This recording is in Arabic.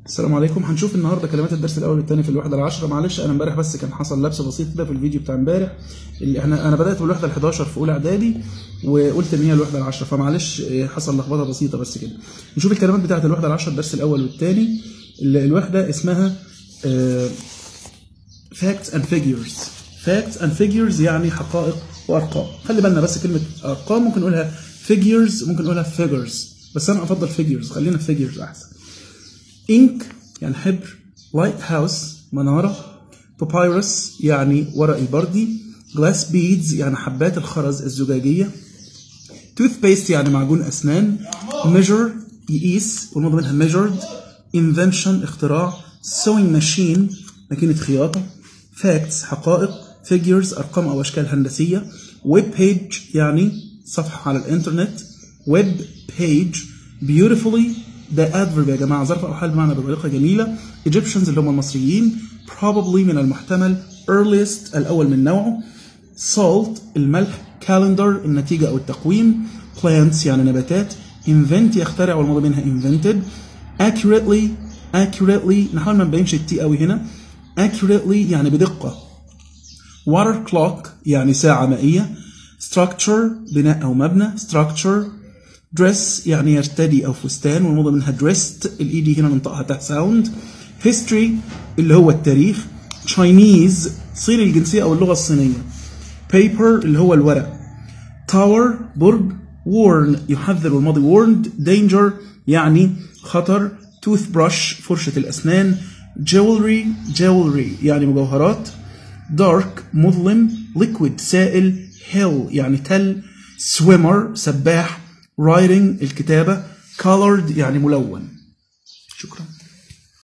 السلام عليكم. هنشوف النهارده كلمات الدرس الاول والثاني في الوحده العشره. معلش انا امبارح بس كان حصل لبس بسيط كده في الفيديو بتاع امبارح، اللي انا بدات بالوحده ال11 في اولى اعدادي وقلت ان هي الوحده العشره، فمعلش حصل لخبطه بسيطه بس كده. نشوف الكلمات بتاعه الوحده العشره الدرس الاول والثاني. الوحده اسمها facts and figures. facts and figures يعني حقائق وارقام. خلي بالنا بس كلمه ارقام ممكن نقولها figures، ممكن نقولها figures، بس انا افضل figures، خلينا figures احسن. ink يعني حبر، lighthouse منارة، papyrus يعني ورق البردي، glass beads يعني حبات الخرز الزجاجية، toothpaste يعني معجون أسنان، measure يقيس والموضوع منها measured، invention اختراع، sewing machine ماكينة خياطة، facts حقائق، figures أرقام أو أشكال هندسية، web page يعني صفحة على الإنترنت، web page beautifully ده adverb يا جماعة، ظرف أو حال بمعنى بطريقة جميلة. Egyptians اللي هم المصريين، probably من المحتمل، earliest الأول من نوعه، salt الملح، calendar النتيجة أو التقويم، plants يعني نباتات، invent يخترع والماضي منها invented، accurately نحاول ما نبينش التي قوي هنا، accurately يعني بدقة، water clock يعني ساعة مائية، structure بناء أو مبنى structure، dress يعني يرتدي أو فستان والموضة منها dressed الإي دي هنا ننطقها تحت ساوند، history اللي هو التاريخ، Chinese صيني الجنسية أو اللغة الصينية، paper اللي هو الورق، tower برج، warn يحذر والماضي warned، danger يعني خطر، toothbrush فرشة الأسنان، jewelry يعني مجوهرات، dark مظلم، liquid سائل، hill يعني تل، swimmer سباح، writing الكتابة، colored يعني ملون. شكرا.